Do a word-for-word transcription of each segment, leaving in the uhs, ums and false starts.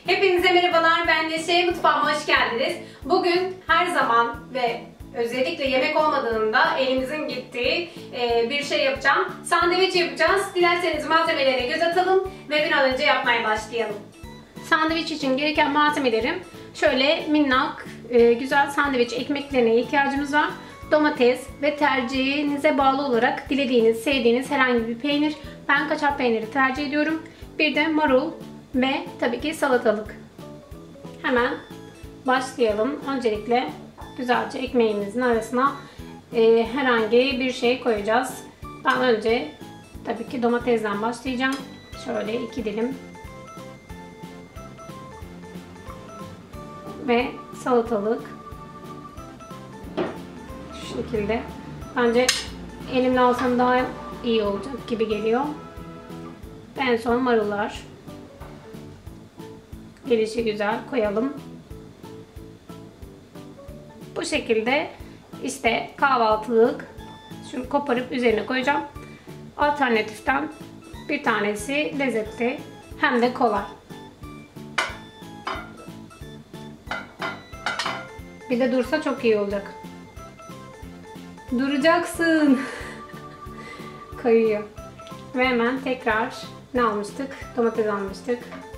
Hepinize merhabalar, ben Neşe. Mutfağıma hoş geldiniz. Bugün her zaman ve özellikle yemek olmadığında elimizin gittiği e, bir şey yapacağım. Sandviç yapacağız. Dilerseniz malzemelere göz atalım ve bir an önce yapmaya başlayalım. Sandviç için gereken malzemelerim şöyle minnak, e, güzel sandviç ekmeklerine ihtiyacımız var. Domates ve tercihinize bağlı olarak dilediğiniz, sevdiğiniz herhangi bir peynir. Ben kaçar peyniri tercih ediyorum. Bir de marul ve tabii ki salatalık. Hemen başlayalım. Öncelikle güzelce ekmeğimizin arasına e, herhangi bir şey koyacağız. Ben önce tabii ki domatesden başlayacağım. Şöyle iki dilim. Ve salatalık. Şu şekilde. Bence elimle alsam daha iyi olacak gibi geliyor. En son marullar. Gelişi güzel koyalım. Bu şekilde işte kahvaltılık şunu koparıp üzerine koyacağım. Alternatiften bir tanesi lezzetli hem de kolay. Bir de dursa çok iyi olacak. Duracaksın. Kayıyor. Ve hemen tekrar ne almıştık? Domates almıştık.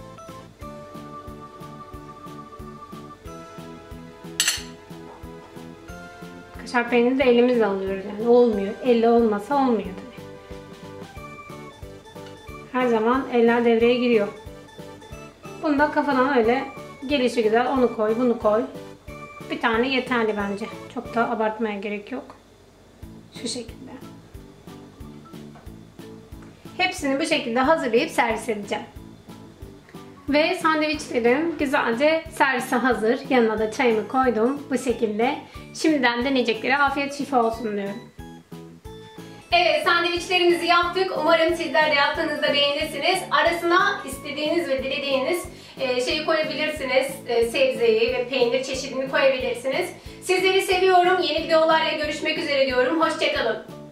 Kaşar peynirini de elimizle alıyoruz yani. Olmuyor. Elle olmasa olmuyor tabii. Her zaman eller devreye giriyor. Bunu da kafadan öyle gelişi güzel onu koy, bunu koy. Bir tane yeterli bence. Çok da abartmaya gerek yok. Şu şekilde. Hepsini bu şekilde hazırlayıp servis edeceğim. Ve sandviçlerim güzelce servise hazır. Yanına da çayımı koydum bu şekilde. Şimdiden deneyeceklere afiyet şifa olsun diyorum. Evet, sandviçlerimizi yaptık. Umarım sizler de yaptığınızda beğenirsiniz. Arasına istediğiniz ve dilediğiniz şeyi koyabilirsiniz. Sebzeyi ve peynir çeşidini koyabilirsiniz. Sizleri seviyorum. Yeni videolarla görüşmek üzere diyorum. Hoşça kalın.